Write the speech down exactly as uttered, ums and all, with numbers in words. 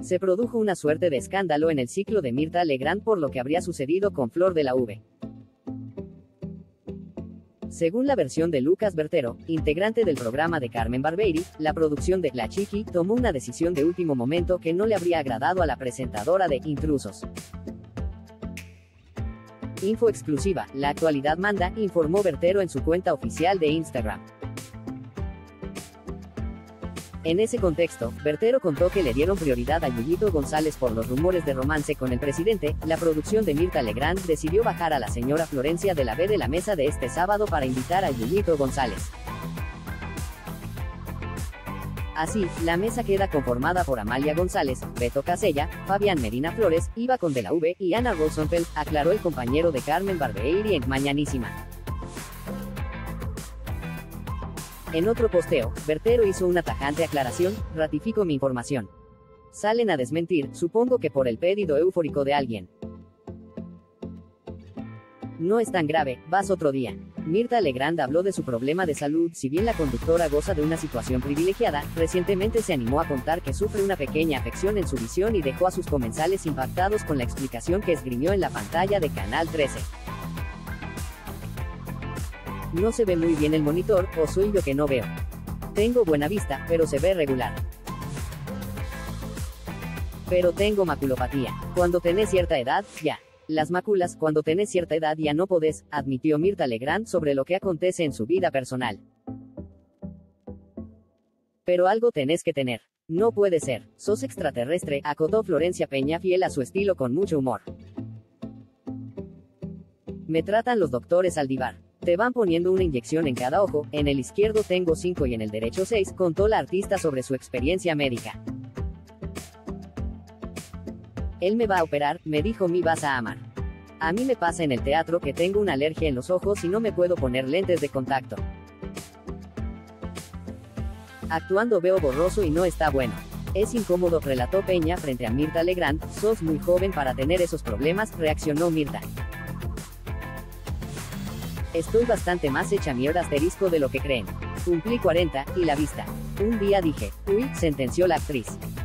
Se produjo una suerte de escándalo en el ciclo de Mirtha Legrand por lo que habría sucedido con Flor de la V. Según la versión de Lucas Bertero, integrante del programa de Carmen Barbieri, la producción de La Chiqui tomó una decisión de último momento que no le habría agradado a la presentadora de Intrusos. Info exclusiva, La Actualidad Manda, informó Bertero en su cuenta oficial de Instagram. En ese contexto, Bertero contó que le dieron prioridad a Yuyito González por los rumores de romance con el presidente. La producción de Mirtha Legrand decidió bajar a la señora Florencia de la B de la mesa de este sábado para invitar a Yuyito González. Así, la mesa queda conformada por Amalia González, Beto Casella, Fabián Medina Flores, Iva Con de la V y Ana Rosenfeld, aclaró el compañero de Carmen Barbieri en Mañanísima. En otro posteo, Bertero hizo una tajante aclaración: ratifico mi información. Salen a desmentir, supongo que por el pedido eufórico de alguien. No es tan grave, vas otro día. Mirtha Legrand habló de su problema de salud. Si bien la conductora goza de una situación privilegiada, recientemente se animó a contar que sufre una pequeña afección en su visión y dejó a sus comensales impactados con la explicación que esgrimió en la pantalla de Canal trece. No se ve muy bien el monitor, o soy yo que no veo. Tengo buena vista, pero se ve regular. Pero tengo maculopatía. Cuando tenés cierta edad, ya. Las máculas, cuando tenés cierta edad ya no podés, admitió Mirtha Legrand sobre lo que acontece en su vida personal. Pero algo tenés que tener. No puede ser. Sos extraterrestre, acotó Florencia Peña fiel a su estilo con mucho humor. Me tratan los doctores Aldívar. Te van poniendo una inyección en cada ojo, en el izquierdo tengo cinco y en el derecho seis, contó la artista sobre su experiencia médica. Él me va a operar, me dijo me vas a amar. A mí me pasa en el teatro que tengo una alergia en los ojos y no me puedo poner lentes de contacto. Actuando veo borroso y no está bueno. Es incómodo, relató Peña frente a Mirtha Legrand. Sos muy joven para tener esos problemas, reaccionó Mirtha. Estoy bastante más hecha mierda asterisco de lo que creen. Cumplí cuarenta, y la vista. Un día dije, uy, sentenció la actriz.